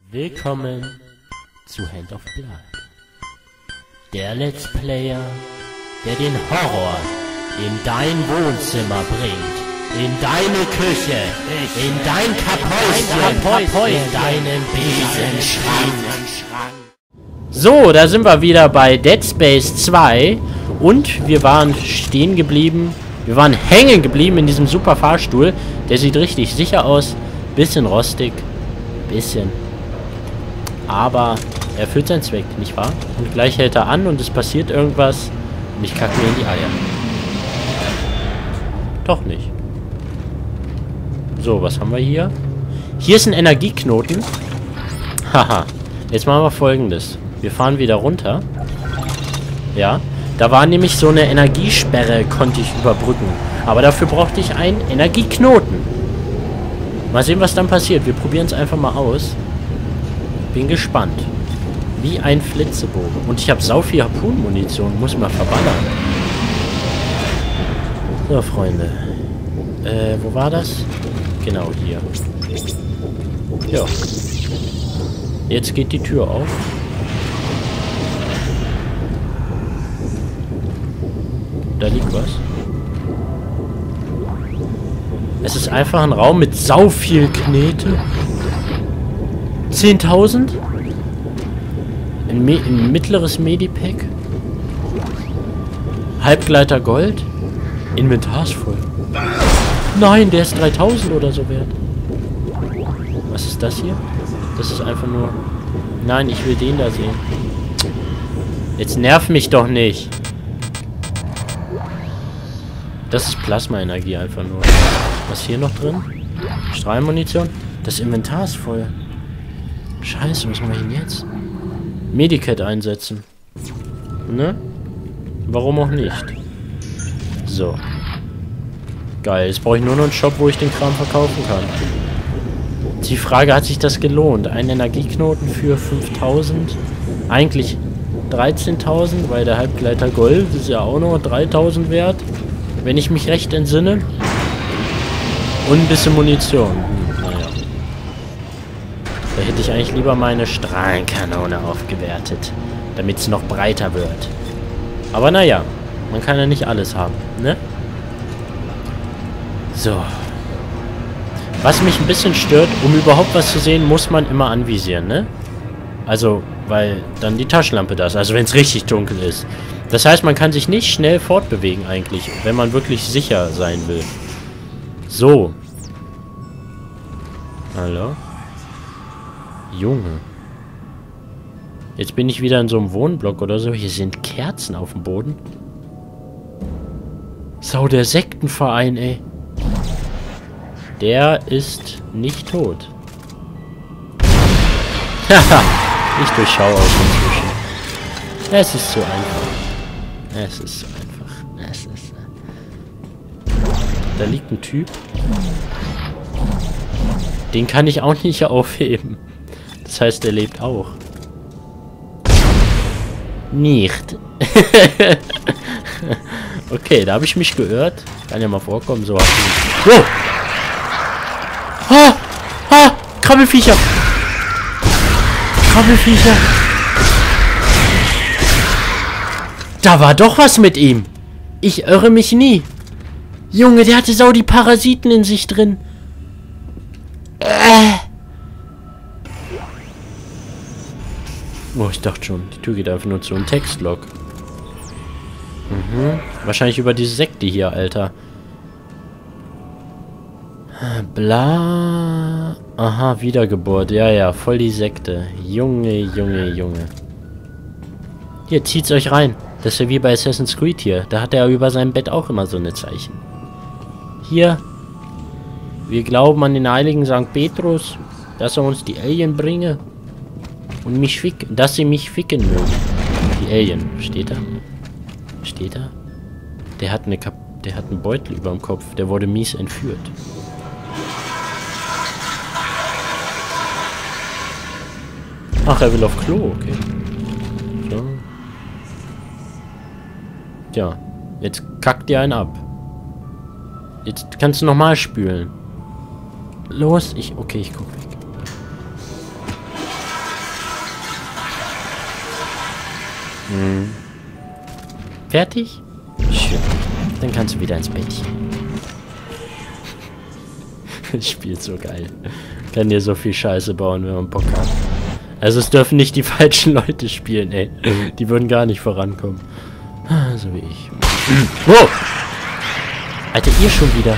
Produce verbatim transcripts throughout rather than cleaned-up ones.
Willkommen zu Hand of Blood. Der Let's Player, der den Horror in dein Wohnzimmer bringt, in deine Küche, in dein Kapäuschen, in deinen Besenschrank. So, da sind wir wieder bei Dead Space zwei und wir waren stehen geblieben, wir waren hängen geblieben in diesem super Fahrstuhl. Der sieht richtig sicher aus, bisschen rostig, bisschen... Aber er erfüllt seinen Zweck, nicht wahr? Und gleich hält er an und es passiert irgendwas und ich kacke mir in die Eier. Doch nicht. So, was haben wir hier? Hier ist ein Energieknoten. Haha. Jetzt machen wir Folgendes. Wir fahren wieder runter. Ja. Da war nämlich so eine Energiesperre, konnte ich überbrücken. Aber dafür brauchte ich einen Energieknoten. Mal sehen, was dann passiert. Wir probieren es einfach mal aus. Bin gespannt. Wie ein Flitzebogen. Und ich habe sau viel Harpunenmunition. Muss mal verballern. So, Freunde. Äh, wo war das? Genau hier. Ja. Jetzt geht die Tür auf. Da liegt was. Es ist einfach ein Raum mit sau viel Knete. zehntausend? Ein, Me ein mittleres Medipack? Halbgleiter Gold? Inventar ist voll. Nein, der ist dreitausend oder so wert. Was ist das hier? Das ist einfach nur... Nein, ich will den da sehen. Jetzt nerv mich doch nicht. Das ist Plasmaenergie einfach nur. Was ist hier noch drin? Strahlmunition? Das Inventar ist voll. Scheiße, was mache ich denn jetzt? Medikit einsetzen. Ne? Warum auch nicht? So. Geil, jetzt brauche ich nur noch einen Shop, wo ich den Kram verkaufen kann. Die Frage, hat sich das gelohnt? Ein Energieknoten für fünftausend? Eigentlich dreizehntausend, weil der Halbgleiter Gold ist ja auch noch dreitausend wert. Wenn ich mich recht entsinne. Und ein bisschen Munition. Hm, naja. Da hätte ich eigentlich lieber meine Strahlenkanone aufgewertet. Damit es noch breiter wird. Aber naja. Man kann ja nicht alles haben, ne? So. Was mich ein bisschen stört, um überhaupt was zu sehen, muss man immer anvisieren, ne? Also, weil dann die Taschenlampe da ist. Also wenn es richtig dunkel ist. Das heißt, man kann sich nicht schnell fortbewegen eigentlich, wenn man wirklich sicher sein will. So. Hallo? Junge. Jetzt bin ich wieder in so einem Wohnblock oder so. Hier sind Kerzen auf dem Boden. Sau, der Sektenverein, ey. Der ist nicht tot. Haha. Ich durchschaue auch inzwischen. Es ist so einfach. Es ist so einfach. Es ist... Da liegt ein Typ. Den kann ich auch nicht aufheben. Das heißt, er lebt auch. Nicht. Okay, da habe ich mich geirrt. Kann ja mal vorkommen, so. Wow! Ha! Ha! Krabbelfiecher! Krabbelfiecher! Da war doch was mit ihm. Ich irre mich nie. Junge, der hatte sau die Parasiten in sich drin. Äh. Oh, ich dachte schon, die Tür geht einfach nur zu einem Textlog. Mhm. Wahrscheinlich über diese Sekte hier, Alter. Bla. Aha, Wiedergeburt. Ja, ja, voll die Sekte. Junge, Junge, Junge. Hier, zieht's euch rein. Das ist ja wie bei Assassin's Creed hier. Da hat er über seinem Bett auch immer so eine Zeichen. Hier. Wir glauben an den heiligen Sankt Petrus, dass er uns die Alien bringe. Und mich ficken. Dass sie mich ficken mögen. Die Alien. Steht da? Steht da? Der hat eine Kap Der hat einen Beutel über dem Kopf. Der wurde mies entführt. Ach, er will auf Klo, okay. So. Tja, jetzt kackt dir einen ab. Jetzt kannst du nochmal spülen. Los, ich... Okay, ich guck weg. Hm. Fertig? Schön. Dann kannst du wieder ins Bettchen. Das Spiel ist so geil. Kann dir so viel Scheiße bauen, wenn man Bock hat. Also es dürfen nicht die falschen Leute spielen, ey. Die würden gar nicht vorankommen. So wie ich. Wow! Alter, ihr schon wieder.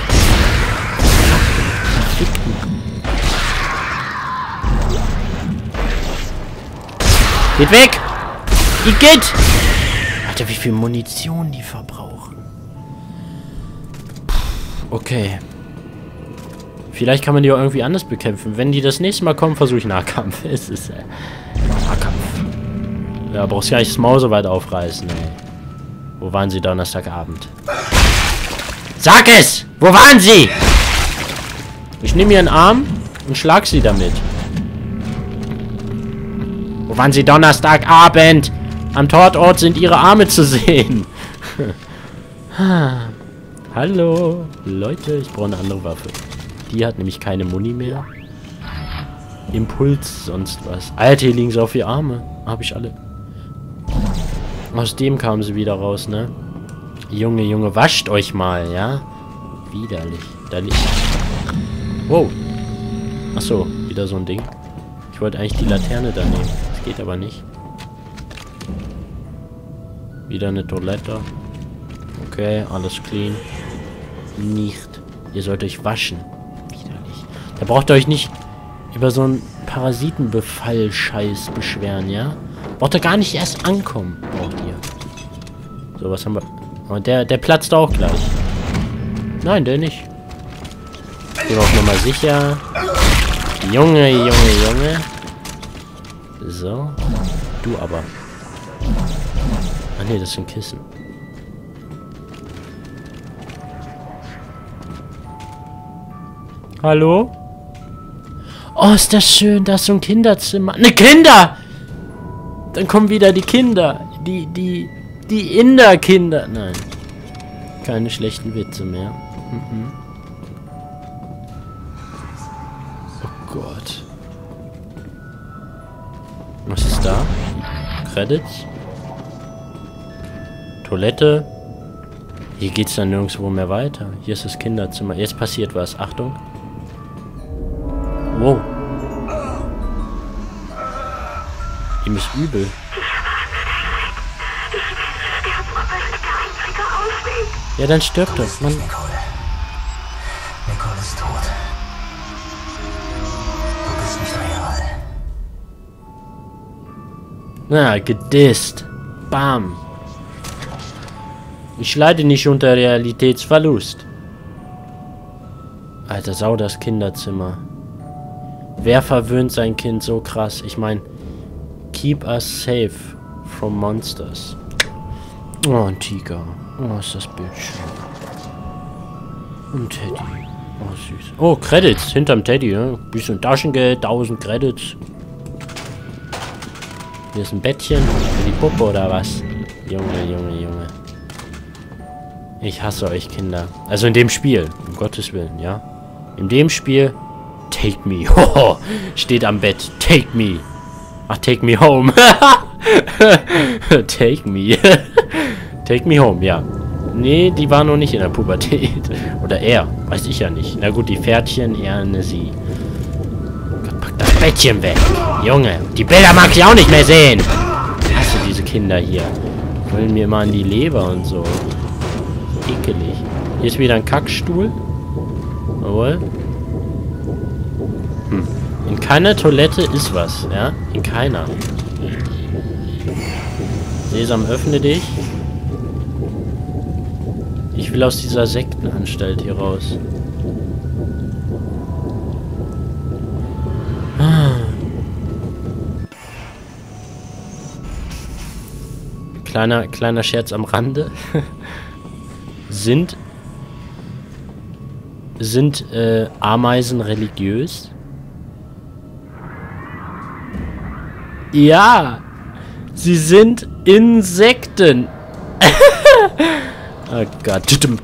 Geht weg! Igitt! Alter, wie viel Munition die verbrauchen. Okay. Vielleicht kann man die auch irgendwie anders bekämpfen. Wenn die das nächste Mal kommen, versuche ich Nahkampf. Es ist äh, Nahkampf. Ja, brauchst ja nicht das Maul so weit aufreißen, ey. Wo waren sie Donnerstagabend? Sag es! Wo waren sie? Ich nehme ihren Arm und schlag sie damit. Wo waren sie Donnerstagabend? Am Tatort sind ihre Arme zu sehen. Hallo, Leute, ich brauche eine andere Waffe. Die hat nämlich keine Muni mehr. Impuls, sonst was. Alter, hier liegen so viele Arme. Habe ich alle. Aus dem kamen sie wieder raus, ne? Junge, Junge, wascht euch mal, ja? Widerlich. Da liegt. Wow. Achso, wieder so ein Ding. Ich wollte eigentlich die Laterne da nehmen. Das geht aber nicht. Wieder eine Toilette. Okay, alles clean. Nicht. Ihr sollt euch waschen. Widerlich. Da braucht ihr euch nicht über so einen Parasitenbefall-Scheiß beschweren, ja? Braucht ihr gar nicht erst ankommen, braucht ihr. So, was haben wir? Oh, der, der platzt auch gleich. Nein, der nicht. Gehen wir auch nochmal sicher. Junge, Junge, Junge. So. Du aber. Ah ne, das sind Kissen. Hallo? Oh, ist das schön, da ist so ein Kinderzimmer. Ne, Kinder! Dann kommen wieder die Kinder. Die, die, die Inder-Kinder. Nein. Keine schlechten Witze mehr. Mhm. Oh Gott. Was ist da? Credits? Toilette? Hier geht's dann nirgendwo mehr weiter. Hier ist das Kinderzimmer. Jetzt passiert was. Achtung. Wow. Ihm ist übel. Ja, dann stirbt er. Mann. Nicole. Nicole ist tot. Du bist nicht real. Na, gedisst. Bam. Ich leide nicht unter Realitätsverlust. Alter, sau das Kinderzimmer. Wer verwöhnt sein Kind so krass? Ich meine, keep us safe from monsters. Oh, ein Tiger. Oh, ist das Bild schön. Und Teddy. Oh, süß. Oh, Credits hinterm Teddy, ne? Bisschen Taschengeld, tausend Credits. Hier ist ein Bettchen für die Puppe oder was? Junge, Junge, Junge. Ich hasse euch, Kinder. Also in dem Spiel, um Gottes Willen, ja? In dem Spiel, take me. Hoho, steht am Bett. Take me. Ach, take me home. Take me. Take me home, ja. Nee, die war noch nicht in der Pubertät. Oder er, weiß ich ja nicht. Na gut, die Pferdchen, er, ne, sie. Gott, pack das Bettchen weg. Junge, die Bilder mag ich auch nicht mehr sehen. Ich hasse diese Kinder hier. Wollen mir immer an die Leber und so. Ekelig. Hier ist wieder ein Kackstuhl. Jawohl. Hm. In keiner Toilette ist was, ja? In keiner. Sesam, öffne dich. Ich will aus dieser Sektenanstalt hier raus. Ah. Kleiner, kleiner Scherz am Rande. Sind sind äh, Ameisen religiös? Ja, sie sind Insekten. Oh Gott.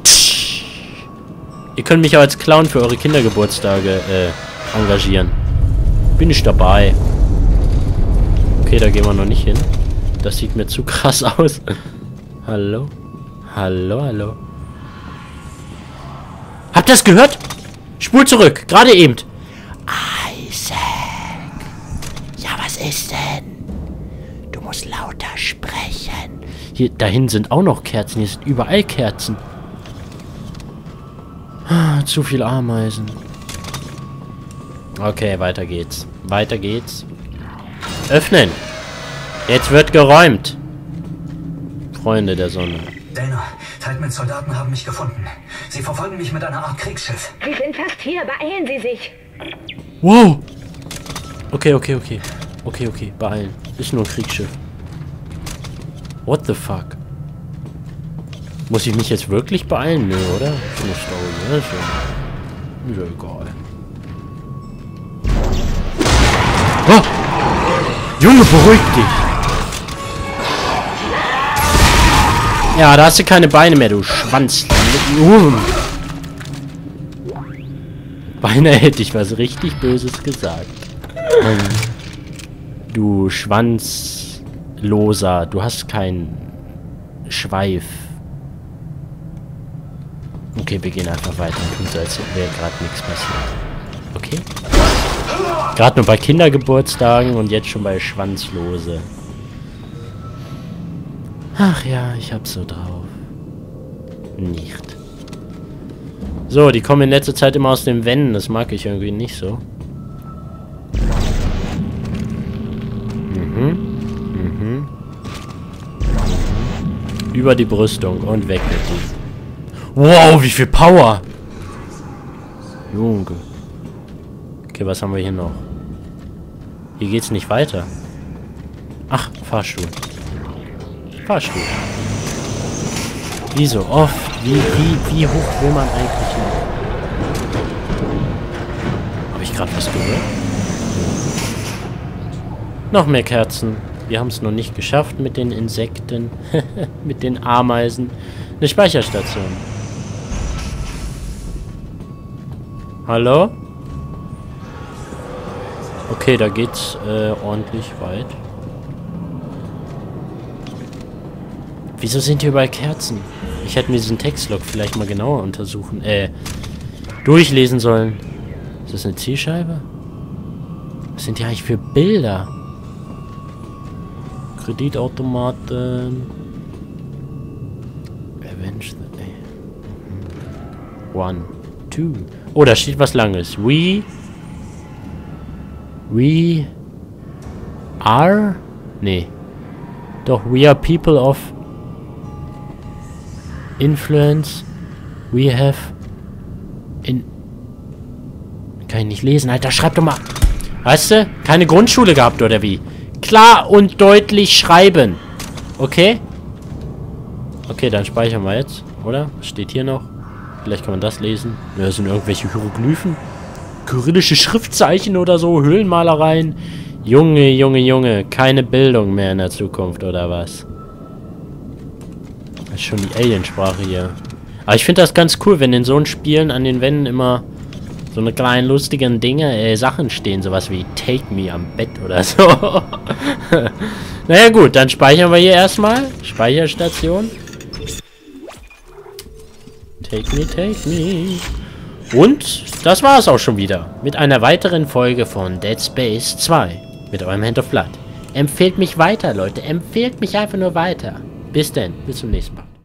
Ihr könnt mich auch als Clown für eure Kindergeburtstage äh, engagieren. Bin ich dabei. Okay, da gehen wir noch nicht hin. Das sieht mir zu krass aus. Hallo? Hallo, hallo. Habt ihr das gehört? Spul zurück. Gerade eben. Isaac. Ja, was ist denn? Du musst lauter sprechen. Hier, dahin sind auch noch Kerzen. Hier sind überall Kerzen. Ah, zu viel Ameisen. Okay, weiter geht's. Weiter geht's. Öffnen. Jetzt wird geräumt. Freunde der Sonne. Dana, Tideman's Soldaten haben mich gefunden. Sie verfolgen mich mit einer Art Kriegsschiff. Sie sind fast hier. Beeilen Sie sich. Wow. Okay, okay, okay. Okay, okay. Beeilen. Ist nur ein Kriegsschiff. What the fuck? Muss ich mich jetzt wirklich beeilen? Nö, oder? Ist eine Story, ne? Ist ja, ist ja egal. Oh! Junge, beruhig dich! Ja, da hast du keine Beine mehr, du Schwanz. Uh. Beinahe hätte ich was richtig Böses gesagt. Ähm, du Schwanzloser, du hast keinen Schweif. Okay, wir gehen einfach weiter und tun so, als wäre gerade nichts passiert. Okay? Gerade nur bei Kindergeburtstagen und jetzt schon bei Schwanzlose. Ach ja, ich hab's so drauf. Nicht. So, die kommen in letzter Zeit immer aus den Wänden. Das mag ich irgendwie nicht so. Mhm. Mhm. Über die Brüstung und weg mit die. Wow, wie viel Power! Junge. Okay, was haben wir hier noch? Hier geht's nicht weiter. Ach, Fahrstuhl. Fahrstuhl. Wie so oft? Wie, wie, wie hoch will man eigentlich noch? Habe ich gerade was gehört? Noch mehr Kerzen. Wir haben es noch nicht geschafft mit den Insekten. Mit den Ameisen. Eine Speicherstation. Hallo? Okay, da geht's äh, ordentlich weit. Wieso sind hier überall Kerzen? Ich hätte mir diesen Textlog vielleicht mal genauer untersuchen, äh, durchlesen sollen. Ist das eine Zielscheibe? Was sind hier eigentlich für Bilder? Kreditautomaten. Avenge the... One. Two. Oh, da steht was Langes. We... We... Are... Nee. Doch, we are people of... Influence. We have... In... Kann ich nicht lesen, Alter. Schreib doch mal... Weißt du? Keine Grundschule gehabt, oder wie? Klar und deutlich schreiben. Okay? Okay, dann speichern wir jetzt. Oder? Was steht hier noch? Vielleicht kann man das lesen. Ja, das sind irgendwelche Hieroglyphen. Kyrillische Schriftzeichen oder so. Höhlenmalereien. Junge, Junge, Junge. Keine Bildung mehr in der Zukunft, oder was? Das ist schon die Aliensprache hier. Aber ich finde das ganz cool, wenn in so einen Spielen an den Wänden immer so eine kleinen lustigen Dinge, äh, Sachen stehen. Sowas wie Take Me am Bett oder so. Naja gut, dann speichern wir hier erstmal. Speicherstation. Take me, take me. Und das war es auch schon wieder. Mit einer weiteren Folge von Dead Space zwei. Mit eurem Hand of Blood. Empfehlt mich weiter, Leute. Empfehlt mich einfach nur weiter. Bis denn. Bis zum nächsten Mal.